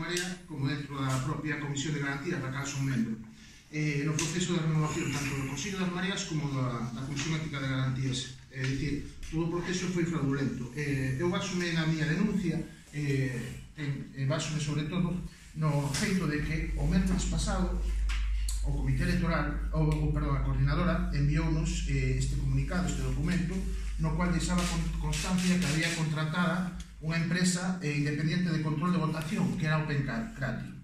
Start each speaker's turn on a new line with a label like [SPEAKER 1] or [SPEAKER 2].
[SPEAKER 1] Marea como dentro da propia Comisión de Garantía da cal son membro no proceso de renovación tanto do Consello das Mareas como da Comisión Ética de Garantías. É dicir, todo o proceso foi fraudulento. Eu basome na miña denuncia basome sobre todo no feito de que o mércoles pasado o Comité Electoral, a Coordinadora enviounos este comunicado, este documento, no cual deixaba constancia que había contratada unha empresa independiente de control de votación, que era OpenCrati.